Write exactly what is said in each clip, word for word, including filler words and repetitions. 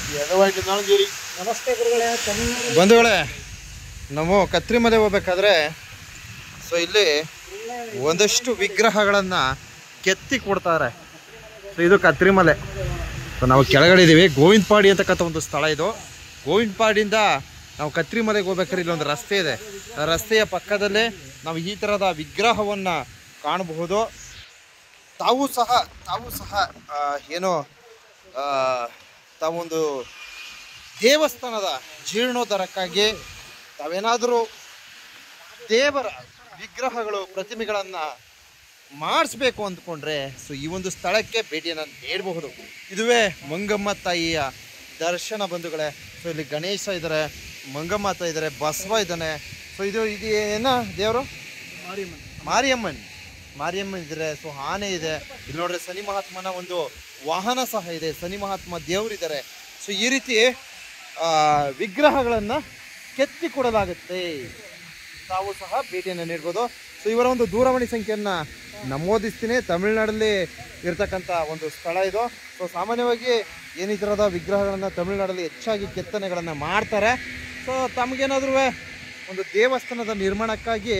ನಮಸ್ತೆ ಗುರುಗಳೇ. ಬಂಧುಗಳೇ, ನಾವು ಕತ್ರಿಮಲೆ ಹೋಗ್ಬೇಕಾದ್ರೆ ಸೊ ಇಲ್ಲಿ ಒಂದಷ್ಟು ವಿಗ್ರಹಗಳನ್ನು ಕೆತ್ತಿ ಕೊಡ್ತಾರೆ. ಸೊ ಇದು ಕತ್ರಿಮಲೆ. ಸೊ ನಾವು ಕೆಳಗಡೆ ಇದ್ದೀವಿ. ಗೋವಿಂದಪಾಡಿ ಅಂತಕ್ಕಂಥ ಒಂದು ಸ್ಥಳ ಇದು. ಗೋವಿಂದಪಾಡಿಯಿಂದ ನಾವು ಕತ್ರಿಮಲೆಗೆ ಹೋಗ್ಬೇಕಾದ್ರೆ ಇಲ್ಲೊಂದು ರಸ್ತೆ ಇದೆ. ಆ ರಸ್ತೆಯ ಪಕ್ಕದಲ್ಲೇ ನಾವು ಈ ಥರದ ವಿಗ್ರಹವನ್ನು ಕಾಣಬಹುದು. ತಾವು ಸಹ ತಾವು ಸಹ ಏನೋ ತಾವೊಂದು ದೇವಸ್ಥಾನದ ಜೀರ್ಣೋದ್ಧಾರಕ್ಕಾಗಿ ತಾವೇನಾದರೂ ದೇವರ ವಿಗ್ರಹಗಳು ಪ್ರತಿಮೆಗಳನ್ನು ಮಾಡಿಸ್ಬೇಕು ಅಂದ್ಕೊಂಡ್ರೆ ಸೊ ಈ ಒಂದು ಸ್ಥಳಕ್ಕೆ ಭೇಟಿಯನ್ನು ನೀಡಬಹುದು. ಇದುವೇ ಮಂಗಮ್ಮ ತಾಯಿಯ ದರ್ಶನ ಬಂಧುಗಳೇ. ಸೊ ಇಲ್ಲಿ ಗಣೇಶ ಇದ್ದಾರೆ, ಮಂಗಮ್ಮ ತಾಯಿ ಇದ್ದಾರೆ, ಬಸವ ಇದ್ದಾನೆ. ಸೊ ಇದು ಇದು ಏನ ದೇವರು? ಮಾರಿಯಮ್ಮನ್ ಮಾರಿಯಮ್ಮನ್ ಮಾರಿಯಮ್ಮನ್ ಇದ್ದಾರೆ. ಸೊ ಆನೆ ಇದೆ. ಇಲ್ಲಿ ನೋಡ್ರಿ ಶನಿ ಮಹಾತ್ಮನ ಒಂದು ವಾಹನ ಸಹ ಇದೆ. ಶನಿ ಮಹಾತ್ಮ ದೇವರಿದ್ದಾರೆ. ಸೊ ಈ ರೀತಿ ವಿಗ್ರಹಗಳನ್ನು ಕೆತ್ತಿ ಕೊಡಲಾಗುತ್ತೆ. ತಾವು ಸಹ ಭೇಟಿಯನ್ನು ನೀಡ್ಬೋದು. ಸೊ ಇವರ ಒಂದು ದೂರವಾಣಿ ಸಂಖ್ಯೆಯನ್ನು ನಮೂದಿಸ್ತೀನಿ. ತಮಿಳುನಾಡಲ್ಲಿ ಇರ್ತಕ್ಕಂಥ ಒಂದು ಸ್ಥಳ ಇದು. ಸೊ ಸಾಮಾನ್ಯವಾಗಿ ಏನು ಈ ಥರದ ವಿಗ್ರಹಗಳನ್ನು ತಮಿಳುನಾಡಲ್ಲಿ ಹೆಚ್ಚಾಗಿ ಕೆತ್ತನೆಗಳನ್ನು ಮಾಡ್ತಾರೆ. ಸೊ ತಮಗೇನಾದ್ರೂ ಒಂದು ದೇವಸ್ಥಾನದ ನಿರ್ಮಾಣಕ್ಕಾಗಿ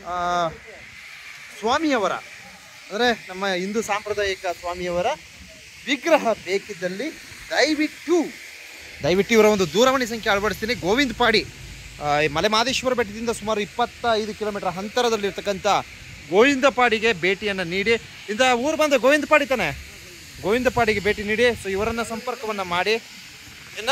ಸ್ವಾಮಿಯವರ ಅಂದರೆ ನಮ್ಮ ಹಿಂದೂ ಸಾಂಪ್ರದಾಯಿಕ ಸ್ವಾಮಿಯವರ ವಿಗ್ರಹ ಬೇಕಿದ್ದಲ್ಲಿ ದಯವಿಟ್ಟು ದಯವಿಟ್ಟು ಇವರ ಒಂದು ದೂರವಾಣಿ ಸಂಖ್ಯೆ ಅಳವಡಿಸ್ತೀನಿ. ಗೋವಿಂದಪಾಡಿ ಮಲೆ ಮಹದೇಶ್ವರ ಬೆಟ್ಟದಿಂದ ಸುಮಾರು ಇಪ್ಪತ್ತೈದು ಕಿಲೋಮೀಟರ್ ಅಂತರದಲ್ಲಿರ್ತಕ್ಕಂಥ ಗೋವಿಂದಪಾಡಿಗೆ ಭೇಟಿಯನ್ನು ನೀಡಿ. ಇಂದ ಊರು ಬಂದ ಗೋವಿಂದಪಾಡಿ ತಾನೆ, ಗೋವಿಂದಪಾಡಿಗೆ ಭೇಟಿ ನೀಡಿ. ಸೊ ಇವರನ್ನು ಸಂಪರ್ಕವನ್ನು ಮಾಡಿ. ಇನ್ನು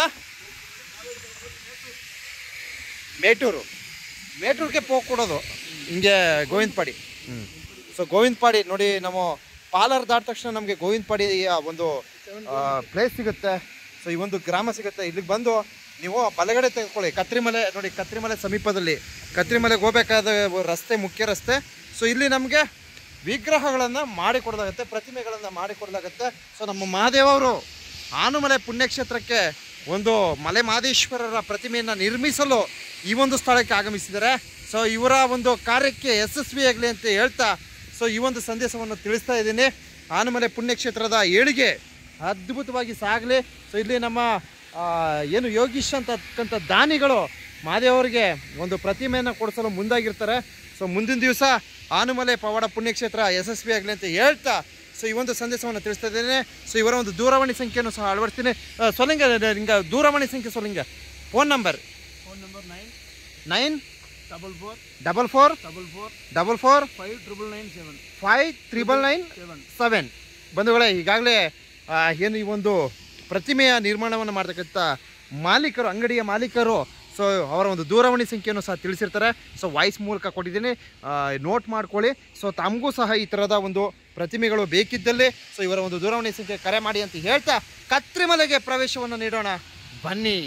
ಮೇಟೂರು ಮೇಟೂರಿಗೆ ಹೋಗಿ ಕೊಡೋದು ಹಿಂಗೆ ಗೋವಿಂದಪಾಡಿ. ಹ್ಞೂ ಸೊ ಗೋವಿಂದಪಾಡಿ ನೋಡಿ, ನಾವು ಪಾಲರ್ ದಾಟ ತಕ್ಷಣ ನಮಗೆ ಗೋವಿಂದಪಾಡಿಯ ಒಂದು ಪ್ಲೇಸ್ ಸಿಗುತ್ತೆ. ಸೊ ಈ ಒಂದು ಗ್ರಾಮ ಸಿಗುತ್ತೆ. ಇಲ್ಲಿಗೆ ಬಂದು ನೀವು ಬಲಗಡೆ ತೆಗೆದುಕೊಳ್ಳಿ. ಕತ್ರಿಮಲೆ ನೋಡಿ, ಕತ್ರಿಮಲೆ ಸಮೀಪದಲ್ಲಿ ಕತ್ರಿಮಲೆಗೆ ಹೋಗಬೇಕಾದ ರಸ್ತೆ ಮುಖ್ಯ ರಸ್ತೆ. ಸೊ ಇಲ್ಲಿ ನಮಗೆ ವಿಗ್ರಹಗಳನ್ನು ಮಾಡಿಕೊಡಲಾಗುತ್ತೆ, ಪ್ರತಿಮೆಗಳನ್ನು ಮಾಡಿಕೊಡಲಾಗುತ್ತೆ. ಸೊ ನಮ್ಮ ಮಹಾದೇವರು ಆನುಮಲೆ ಪುಣ್ಯಕ್ಷೇತ್ರಕ್ಕೆ ಒಂದು ಮಲೆ ಮಹದೇಶ್ವರರ ಪ್ರತಿಮೆಯನ್ನು ನಿರ್ಮಿಸಲು ಈ ಒಂದು ಸ್ಥಳಕ್ಕೆ ಆಗಮಿಸಿದ್ದಾರೆ. ಸೊ ಇವರ ಒಂದು ಕಾರ್ಯಕ್ಕೆ ಯಶಸ್ವಿಯಾಗಲಿ ಅಂತ ಹೇಳ್ತಾ ಸೊ ಈ ಒಂದು ಸಂದೇಶವನ್ನು ತಿಳಿಸ್ತಾ ಇದ್ದೀನಿ. ಆನುಮಲೆ ಪುಣ್ಯಕ್ಷೇತ್ರದ ಏಳಿಗೆ ಅದ್ಭುತವಾಗಿ ಸಾಗಲಿ. ಸೊ ಇಲ್ಲಿ ನಮ್ಮ ಏನು ಯೋಗೀಶ್ ಅಂತಕ್ಕಂಥ ದಾನಿಗಳು ಮಹಾದೇವರಿಗೆ ಒಂದು ಪ್ರತಿಮೆಯನ್ನು ಕೊಡಿಸಲು ಮುಂದಾಗಿರ್ತಾರೆ. ಸೊ ಮುಂದಿನ ದಿವಸ ಆನುಮಲೆ ಪವಾಡ ಪುಣ್ಯಕ್ಷೇತ್ರ ಯಶಸ್ವಿಯಾಗಲಿ ಅಂತ ಹೇಳ್ತಾ ಸೊ ಈ ಒಂದು ಸಂದೇಶವನ್ನು ತಿಳಿಸ್ತಾ ಇದ್ದೇನೆ. ಸೊ ಇವರ ಒಂದು ದೂರವಾಣಿ ಸಂಖ್ಯೆಯನ್ನು ಸಹ ಅಳವಡಿಸ್ತೀನಿ. ಸೊಲಿಂಗ ನಿಂಗೆ ದೂರವಾಣಿ ಸಂಖ್ಯೆ ಸೊಲಿಂಗ. Phone number phone number nine nine double four double four double four double four five triple nine seven five triple nine seven seven. ಬಂಧುಗಳೇ, ಈಗಾಗಲೇ ಏನು ಈ ಒಂದು ಪ್ರತಿಮೆಯ ನಿರ್ಮಾಣವನ್ನು ಮಾಡ್ತಕ್ಕಂಥ ಮಾಲೀಕರು, ಅಂಗಡಿಯ ಮಾಲೀಕರು ಸೊ ಅವರ ಒಂದು ದೂರವಾಣಿ ಸಂಖ್ಯೆಯನ್ನು ಸಹ ತಿಳಿಸಿರ್ತಾರೆ. ಸೊ ವಾಯ್ಸ್ ಮೂಲಕ ಕೊಟ್ಟಿದ್ದೀನಿ, ನೋಟ್ ಮಾಡ್ಕೊಳ್ಳಿ. ಸೊ ತಮಗೂ ಸಹ ಈ ಥರದ ಒಂದು ಪ್ರತಿಮೆಗಳು ಬೇಕಿದ್ದಲ್ಲಿ ಸೊ ಇವರ ಒಂದು ದೂರವಾಣಿ ಸಂಖ್ಯೆ ಕರೆ ಮಾಡಿ ಅಂತ ಹೇಳ್ತಾ ಕತ್ರಿಮಲೆಗೆ ಪ್ರವೇಶವನ್ನು ನೀಡೋಣ ಬನ್ನಿ.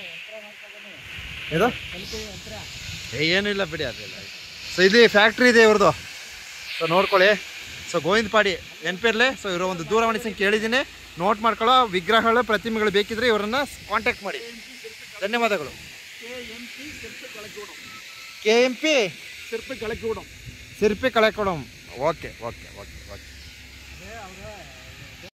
ಇದು ಏನಿಲ್ಲ ಬಿಡಿ, ಅದೆಲ್ಲ. ಸೊ ಇಲ್ಲಿ ಫ್ಯಾಕ್ಟ್ರಿ ಇದೆ ಇವ್ರದ್ದು. ಸೊ ನೋಡ್ಕೊಳ್ಳಿ. ಸೊ ಗೋವಿಂದಪಾಡಿ ನೆನಪಿರಲಿ. ಸೊ ಇವರ ಒಂದು ದೂರವಾಣಿ ಸಂಖ್ಯೆ ಹೇಳಿದ್ದೀನಿ, ನೋಟ್ ಮಾಡ್ಕೊಳ್ಳೋ. ವಿಗ್ರಹಗಳು ಪ್ರತಿಮೆಗಳು ಬೇಕಿದ್ರೆ ಇವರನ್ನು ಕಾಂಟ್ಯಾಕ್ಟ್ ಮಾಡಿ. ಧನ್ಯವಾದಗಳು. ಕೆ ಎಂ ಪಿ ಸಿರ್ಪಿ ಕಳಕೋಡಂ ಸಿರ್ಪಿ ಕಳಕೋಡಂ ಓಕೆ ಓಕೆ ಓಕೆ ಓಕೆ